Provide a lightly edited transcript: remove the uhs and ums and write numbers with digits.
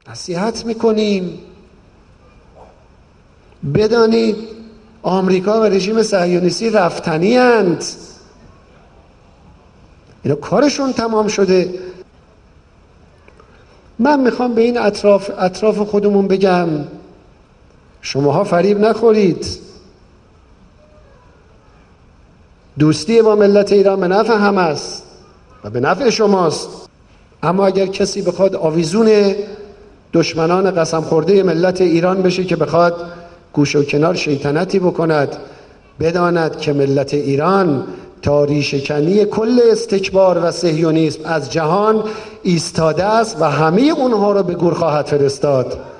نصیحت میکنیم. بدانید آمریکا و رژیم صهیونیستی رفتنی اند، اینا کارشون تمام شده. من میخوام به این اطراف خودمون بگم شماها فریب نخورید. دوستی با ملت ایران به نفع هم است و به نفع شماست، اما اگر کسی بخواد آویزون دشمنان قسم خورده ملت ایران بشه که بخواد گوش و کنار شیطنتی بکند، بداند که ملت ایران تا ریشه‌کنی کل استکبار و صهیونیسم از جهان ایستاده است و همه اونها رو به گور خواهد فرستاد.